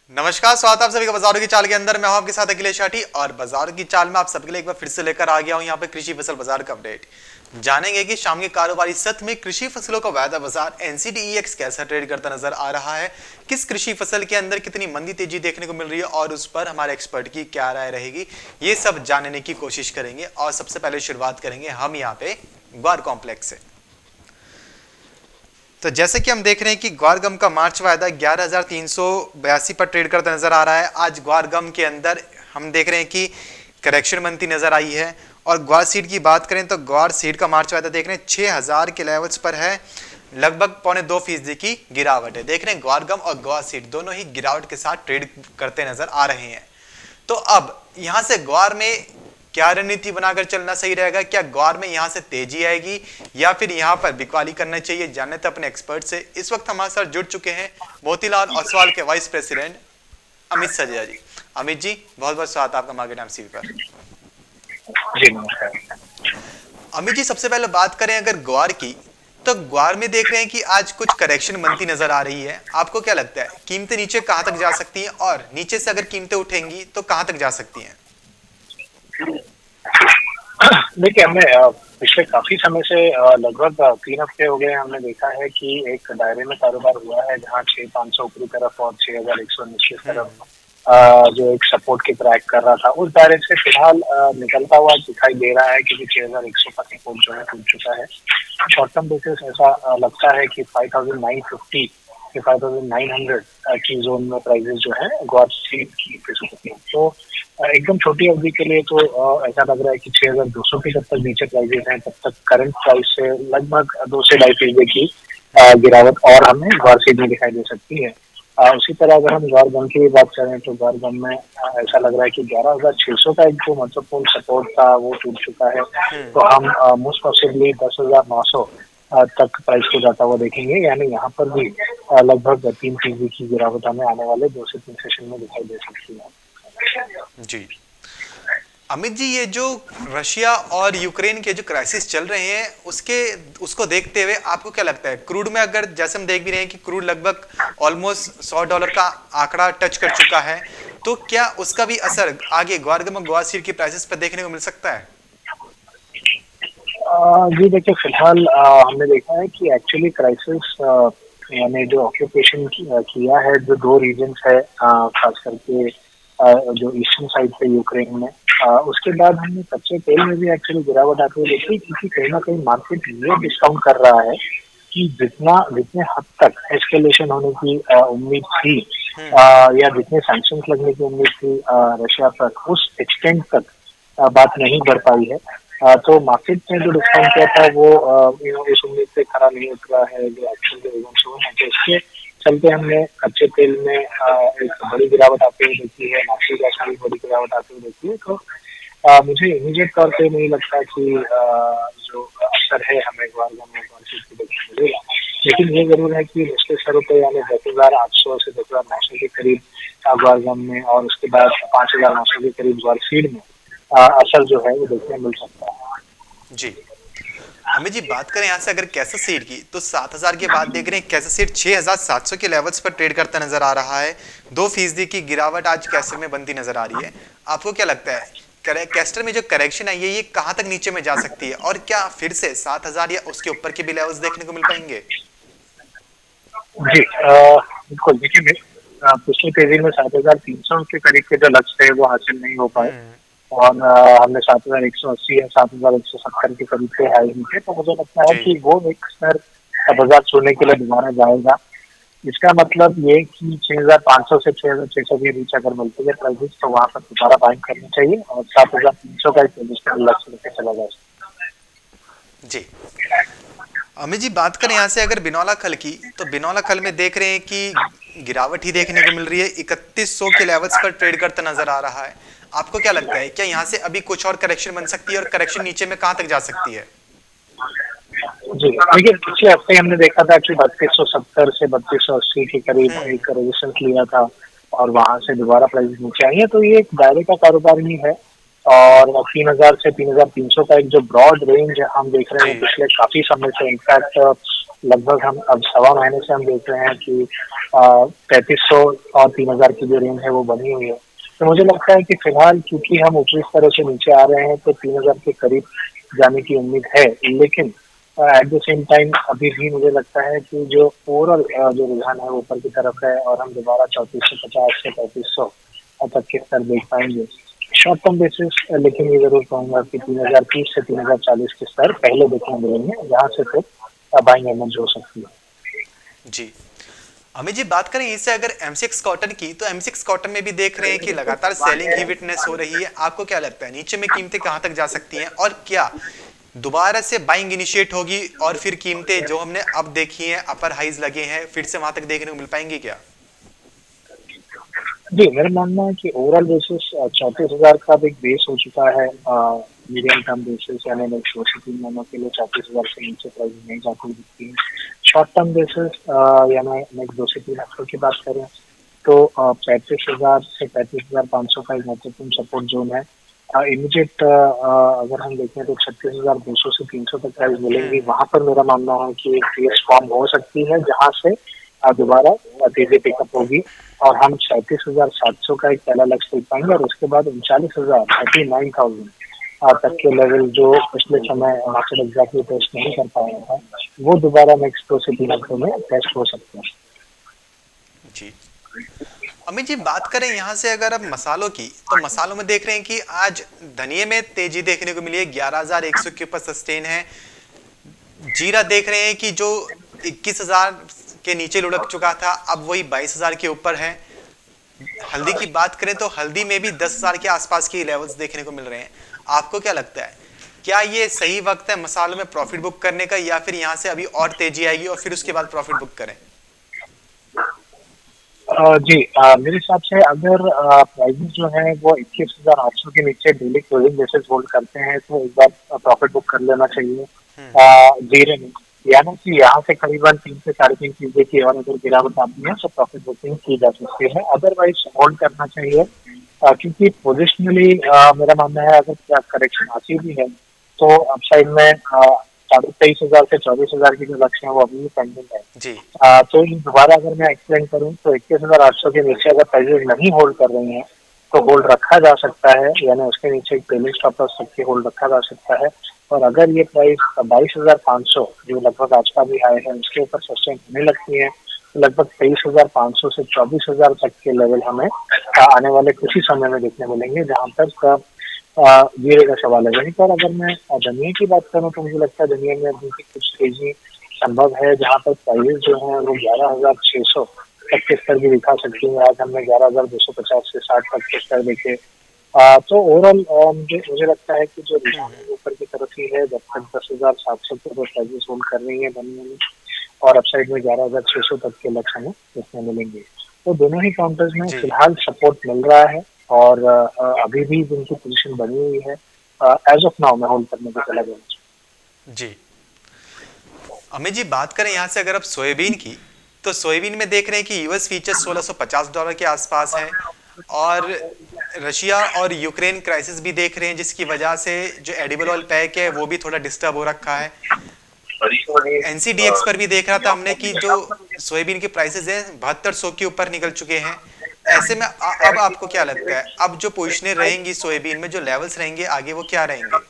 नमस्कार, स्वागत है आप सभी का बाजारों की चाल के अंदर। मैं हूं आपके साथ अखिलेश ठाठी और बाजारों की चाल में आप सबके लिए एक बार फिर से लेकर आ गया हूं यहां पे कृषि फसल बाजार का अपडेट। जानेंगे कि शाम के कारोबारी सत्र में कृषि फसलों का वायदा बाजार NCDEX कैसा ट्रेड करता नजर आ रहा है, किस कृषि फसल के अंदर कितनी मंदी तेजी देखने को मिल रही है और उस पर हमारे एक्सपर्ट की क्या राय रहेगी, ये सब जानने की कोशिश करेंगे। और सबसे पहले शुरुआत करेंगे हम यहाँ पे ग्वार कॉम्प्लेक्स से। तो जैसे कि हम देख रहे हैं कि ग्वार गम का मार्च वायदा 11,382 पर ट्रेड करता नजर आ रहा है। आज ग्वार गम के अंदर हम देख रहे हैं कि करेक्शन बनती नजर आई है। और ग्वार सीड की बात करें तो ग्वार सीड का मार्च वायदा देख रहे हैं 6,000 के लेवल्स पर है, लगभग 0.25% की गिरावट है। देख रहे हैं ग्वार गम और ग्वार सीड दोनों ही गिरावट के साथ ट्रेड करते नजर आ रहे हैं। तो अब यहां से ग्वार में क्या रणनीति बनाकर चलना सही रहेगा? क्या ग्वार में यहां से तेजी आएगी या फिर यहां पर बिकवाली करना चाहिए? जानने तो अपने एक्सपर्ट से। इस वक्त हमारे साथ जुड़ चुके हैं मोतीलाल ओसवाल के वाइस प्रेसिडेंट अमित सजया जी। अमित जी, बहुत बहुत स्वागत आपका मार्केट एमसीवी पर। जी नमस्कार। अमित जी, सबसे पहले बात करें अगर ग्वार की, तो ग्वार में देख रहे हैं कि आज कुछ करेक्शन बनती नजर आ रही है। आपको क्या लगता है कीमतें नीचे कहां तक जा सकती हैं और नीचे से अगर कीमतें उठेंगी तो कहां तक जा सकती हैं? देखिए, हमने पिछले काफी समय से लगभग 3 हफ्ते हो गए हमने देखा है कि एक दायरे में कारोबार हुआ है जहां 6,500 ऊपरी तरफ और 6,100 निचली तरफ जो एक सपोर्ट की ट्रैक कर रहा था, उस दायरे से फिलहाल निकलता हुआ दिखाई दे रहा है क्योंकि 6,100 का सपोर्ट जो है टूट चुका है। शॉर्ट टर्म बेसिस ऐसा लगता है कि 5,950 से 5,900 की जोन में प्राइसेस जो है ग्वार सीड की तो एकदम छोटी अवधि के लिए तो ऐसा लग रहा है कि 6,200 की जब तक नीचे प्राइसेस हैं तब तक करंट प्राइस से लगभग 2 से 2.5% की गिरावट और हमें ग्वार सीड में दिखाई दे सकती है। उसी तरह अगर हम ग्वार गम की बात करें तो ग्वार गम में ऐसा लग रहा है कि 11,600 का एक जो महत्वपूर्ण सपोर्ट था वो टूट चुका है। तो हम मोस्ट पॉसिबली 10,900 तक प्राइस को जाता हुआ देखेंगे, यानी यहाँ पर भी लगभग 3% की गिरावट हमें आने वाले 2 से 3 सेशन में दिखाई दे सकती है। जी अमित जी, ये जो रशिया और यूक्रेन के जो क्राइसिस चल रहे हैं उसको देखते हुए आपको क्या लगता है क्रूड में, अगर जैसे हम देख भी रहे हैं कि क्रूड लगभग ऑलमोस्ट $100 का आंकड़ा टच कर चुका है, तो क्या उसका भी असर आगे ग्वार गम और ग्वार सीड की प्राइसेस पर देखने को मिल सकता है? जी देखिए, फिलहाल हमने देखा है कि एक्चुअली क्राइसिस यानी जो ऑक्यूपेशन किया है जो 2 रीजन्स है, खास करके जो ईस्टर्न साइड पे यूक्रेन में, उसके बाद हमने कच्चे तेल में भी एक्चुअली गिरावट आती हुई देखी, क्योंकि कहीं ना कहीं मार्केट ये डिस्काउंट कर रहा है कि जितने हद तक एस्केलेशन होने की उम्मीद थी या जितने सैंक्शंस लगने की उम्मीद थी रशिया पर, उस एक्सटेंट तक बात नहीं बढ़ पाई है। तो मार्केट ने जो डिस्काउंट किया था वो इस उम्मीद से खरा नहीं उतरा है जो एक्चुअल है। तो इसके चलते हमने कच्चे तेल में एक बड़ी गिरावट आती हुई देखी है, नासिक गैस में भी बड़ी गिरावट आती हुई देखी है। तो मुझे इमीडिएट तौर पे नहीं लगता कि जो असर है हमें ग्वार गम में ग्वार सीड की देखने मिलेगा, लेकिन ये जरूर है कि निचले स्तरों पे यानी 10,800 से 10,900 के करीब ग्वार गम में और उसके बाद 5,900 के करीब ग्वार सीड में असर जो है वो देखने मिल सकता है। जी अमित जी, बात करें यहाँ से अगर कैसा सीड की, तो 7,000 के बाद देख रहे हैं कैसा सीड 6,700 के लेवल्स पर ट्रेड करता नजर आ रहा है। 2% की गिरावट आज कैस्टर में बनती नजर आ रही है। आपको क्या लगता है कैस्टर में जो करेक्शन है ये कहां तक नीचे में जा सकती है और क्या फिर से 7,000 या उसके ऊपर के भी लेवल्स देखने को मिल पाएंगे? जी बिल्कुल। देखिए, पिछली तेजी में 7,300 के करीब के जो लक्ष्य थे वो हासिल नहीं हो पाए और हमने 7,180 या 7,170 के करीब के हाई थे। तो मुझे लगता है कि वो एक स्तर बाजार छूने के लिए दोबारा जाएगा। इसका मतलब ये कि 6,500 से 6,600 की रीच अगर मिलती है प्राइसेस, तो वहां पर दोबारा बाइंग करनी चाहिए और 7,300 का एक पोजिशनल लक्ष्य लेकर चला जा सकता है। जी अमित जी, बात करें यहाँ से अगर बिनौला खल की, तो बिनौला खल में देख रहे हैं कि गिरावट ही देखने को मिल रही है। 3,100 के लेवल्स पर ट्रेड करता नजर आ रहा है। आपको क्या लगता है क्या यहाँ से अभी कुछ और करेक्शन बन सकती है और करेक्शन नीचे में कहां तक जा सकती है? जी देखिए, पिछले हफ्ते हमने देखा था कि 3,270 से 3,280 के करीब एक रेजिस्टेंस लिया था और वहां से दोबारा प्राइस नीचे आई है। तो ये एक दायरे का कारोबार ही है और 3,000 से 3,300 का एक जो ब्रॉड रेंज हम देख रहे हैं पिछले काफी समय से। इनफैक्ट लगभग हम अब 1.25 महीने से हम देख रहे हैं कि 3,500 और 3,000 की जो रेंज है वो बनी हुई है। तो मुझे लगता है कि फिलहाल क्योंकि हम ऊपरी स्तरों से नीचे आ रहे हैं तो 3,000 के करीब जाने की उम्मीद है, लेकिन एट द सेम टाइम अभी भी मुझे लगता है कि जो ओवरऑल जो रुझान है वो ऊपर की तरफ है और हम दोबारा 3450 से 3500 तक के स्तर देख पाएंगे शॉर्ट टर्म बेसिस। लेकिन ये जरूर कहूंगा कि 3,030 से 3,040 के स्तर पहले देखने मिलेंगे, जहाँ से फिर बाइंग इमेज हो सकती है। जी अमित जी, बात करें इससे अगर M6 कॉटन की, तो M6 कॉटन में भी देख रहे हैं कि लगातार सेलिंग ही विटनेस हो रही है। आपको क्या लगता है नीचे में कीमतें कहां तक जा सकती हैं, और क्या दोबारा से बाइंग इनिशिएट होगी और फिर कीमतें जो हमने अब देखी हैं अपर हाइज लगे हैं फिर से वहां तक देखने को मिल पाएंगी क्या? जी, मेरा मानना है कि ओवरऑल बेसिस 34,000 का एक बेस हो चुका है। मीडियम टर्म बेसिस यानी नेक्स्ट 2 से 3 महीनों के लिए 34,000 से नीचे प्राइस नहीं जाती दिखती है। शॉर्ट टर्म बेसिस यानी नेक्स्ट 2 से 3 हफ्तों की बात करें तो 35,000 से 35,500 का एक महत्वपूर्ण सपोर्ट जोन है। इमीडिएट अगर हम देखें तो 36,200 से 300 तक प्राइस मिलेंगी। वहां पर मेरा मानना है कि एक फेस फॉर्म हो सकती है, जहां से दोबारा तेजी पिकअप होगी और हम 37,700 का एक पहला लक्ष्य देख पाएंगे और उसके बाद 39,000 39,000 तक के लेवल जो पिछले समय मार्केट एग्जैक्टली टेस्ट नहीं कर पाया था, वो दोबारा नेक्स्ट 2 से 3 हफ्तों में टेस्ट हो सकते हैं। जी अमित जी, बात करें यहाँ से अगर अब मसालों की, तो मसालों में देख रहे हैं कि आज धनिये में तेजी देखने को मिली है, 11,100 के ऊपर सस्टेन है। जीरा देख रहे हैं कि जो 21,000 के नीचे लुढ़क चुका था अब वही 22,000 के ऊपर है। हल्दी की बात करें तो हल्दी में भी 10,000 के आसपास के लेवल्स देखने को मिल रहे हैं। आपको क्या लगता है, क्या ये सही वक्त है मसालों में प्रॉफिट बुक करने का, या फिर यहाँ से अभी और तेजी आएगी और फिर उसके बाद प्रॉफिट बुक करें? जी, मेरे हिसाब से अगर प्राइसेस जो है वो 21,800 के नीचे डेली क्लोजिंग बेसिस होल्ड करते हैं तो एक बार प्रॉफिट बुक कर लेना चाहिए जीरे में। यानी कि यहाँ से करीबन 3 से 3.5 चीजें की और अगर गिरावट आती है तो प्रॉफिट बुकिंग की जा सकती है, अदरवाइज होल्ड करना चाहिए। क्योंकि पोजिशनली मेरा मानना है अगर क्या करेक्शन आती भी है तो अपसाइड में 23,000 से 24,000 की जो लक्ष्य है वो अभी भी पेंडिंग है। जी तो दोबारा अगर मैं एक्सप्लेन करूँ तो 21,800 के नीचे अगर प्राइसेस नहीं होल्ड कर रही हैं तो होल्ड रखा जा सकता है, यानी उसके नीचे एक ट्रेलिंग स्टॉप लॉस रख के होल्ड रखा जा सकता है। और अगर ये प्राइस 22,500 जो लगभग आज का भी हाई है उसके ऊपर सस्टेन होने लगती है तो लगभग 23,500 से 24,000 तक के लेवल हमें आने वाले कुछ ही समय में देखने मिलेंगे, जहां तक जीरे का सवाल है। वहीं पर अगर मैं धनिया की बात करूँ तो मुझे लगता है धनिया में अभी भी कुछ तेजी संभव है, जहाँ पर प्राइस जो है वो 11,600 तक के स्तर भी दिखा सकती है। आज हमने 11,250 से 60 तक के स्तर देखे। तो ओवरऑल मुझे लगता है कि जो रुझान है ऊपर की तरफ ही है, जब तक 10,700 के प्राइसेस होल्ड कर रही है धनिया में और अपसाइड में 11,600 तक के लक्ष्य हमें देखने मिलेंगे। तो दोनों ही काउंटर्स में फिलहाल सपोर्ट मिल रहा है और अभी भी जिनकी पोजीशन बनी हुई है एज ऑफ नाउ मैं होल्ड करने को चला गया। जी अमित जी, बात करें यहाँ से अगर अब सोयाबीन की, तो सोयाबीन में देख रहे हैं कि यूएस फ्यूचर्स $1,650 के आसपास है और रशिया और यूक्रेन क्राइसिस भी देख रहे हैं, जिसकी वजह से जो एडिबल ऑयल पैक है वो भी थोड़ा डिस्टर्ब हो रखा है। एनसीडीएक्स पर भी देख रहा था हमने कि जो सोयाबीन के प्राइसेस हैं 7200 के ऊपर निकल चुके हैं। ऐसे में अब आपको क्या लगता है, अब जो पोजीशनें रहेंगी सोयाबीन में, जो लेवल्स रहेंगे आगे, वो क्या रहेंगे?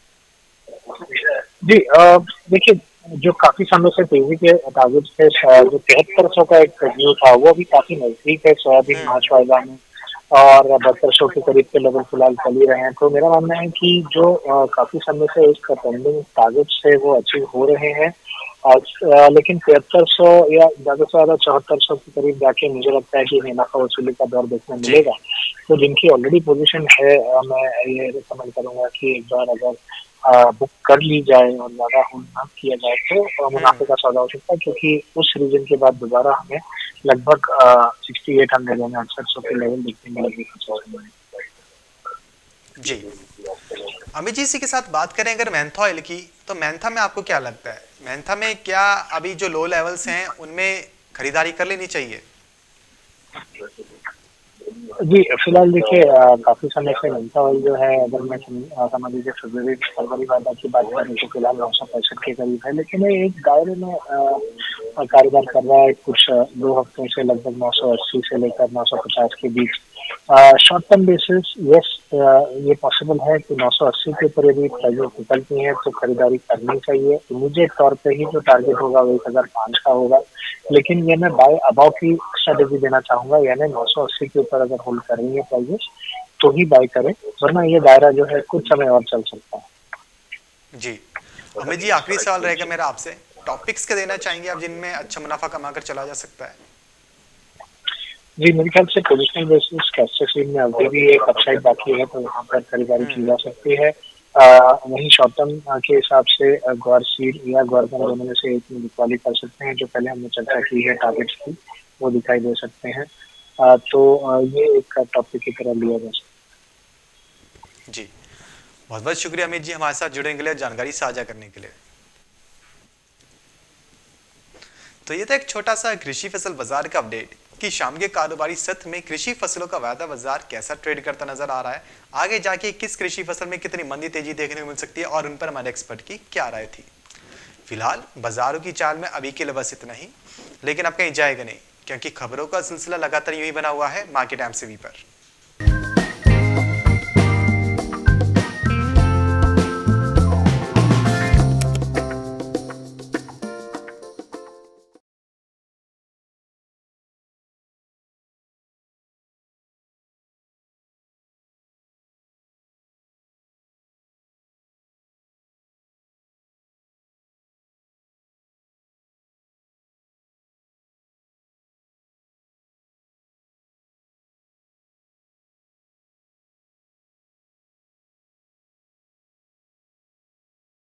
जी, देखिए जो काफी समय से तेजी के टारगेट थे, जो 7300 का एक व्यू था वो भी काफी नजदीक है सोयाबीन मार्च वायदा में और 7200 के करीब के लेवल फिलहाल चल ही रहे हैं। तो मेरा मानना है कि जो काफी समय से एक पेंडिंग टारगेट है वो अचीव हो रहे हैं और लेकिन 7300 या ज्यादा से ज्यादा 7400 के करीब जाके मुझे लगता है कि मुनाफा वसूली का दौर देखने मिलेगा। तो जिनकी ऑलरेडी पोजीशन है मैं ये रिकमेंड करूंगा कि एक बार अगर बुक कर ली जाए और ज्यादा होल्ड ना किया जाए तो मुनाफे का सौदा हो सकता है, क्योंकि उस रीजन के बाद दोबारा हमें लगभग 6800 यानी 6800 के लेवल देखने मिलेंगे। जी अमित जी, इसी के साथ बात करें अगर मैंथा ऑयल की, तो मैंथा में आपको क्या लगता है, मैंथा में क्या अभी जो लो लेवल्स हैं उनमें खरीदारी कर लेनी चाहिए? जी, फिलहाल देखिए काफी समय से मैंथा ऑयल जो है, अगर मैं समझ लीजिए फरवरी वायदा की बात करें तो फिलहाल 965 के करीब है, लेकिन ये एक दायरे में कारोबार कर रहा है कुछ 2 हफ्तों से, लगभग 980 से लेकर 950 के बीच। शॉर्ट टर्म बेसिस यस, ये पॉसिबल है कि 980 के ऊपर यदि प्राइसेस निकलती हैं तो खरीदारी करनी चाहिए। इमीडिएट तौर पे ही जो टारगेट होगा वो 1005 का होगा, लेकिन ये मैं बाय अबाउ की स्ट्रेटेजी देना चाहूंगा, यानी 980 के ऊपर अगर होल्ड कर रही है प्राइसेस तो ही बाय करें, वरना ये दायरा जो है कुछ समय और चल सकता है। जी अमित जी, आखिरी सवाल रहेगा मेरा आपसे, टॉपिक्स के देना चाहेंगे आप जिनमें अच्छा मुनाफा कमाकर चला जा सकता है? जी, मेरे ख्याल से पोजिशनल बेसिस कैस्टर में अभी भी एक अपसाइड बाकी है, तो वहाँ पर खरीदारी की जा सकती है। वहीं शॉर्ट टर्म के हिसाब से ग्वार सीड या ग्वारगम दोनों में से एक में बिकवाली कर सकते हैं। जो पहले हमने चर्चा की है टारगेट्स की, वो दिखाई दे सकते हैं। ये एक टॉपिक की तरह लिया जा सकता है। जी बहुत बहुत शुक्रिया अमित जी हमारे साथ जुड़ने के लिए, जानकारी साझा करने के लिए। तो ये था एक छोटा सा कृषि फसल बाजार का अपडेट कि शाम के कारोबारी सत्र में कृषि फसलों का वायदा बाजार कैसा ट्रेड करता नजर आ रहा है, आगे जाके किस कृषि फसल में कितनी मंदी तेजी देखने को मिल सकती है और उन पर हमारे एक्सपर्ट की क्या राय थी। फिलहाल बाजारों की चाल में अभी के लिए बस इतना ही, लेकिन अब कहीं जाएगा नहीं क्योंकि खबरों का सिलसिला लगातार यूं ही बना हुआ है मार्केट एमसीवी पर।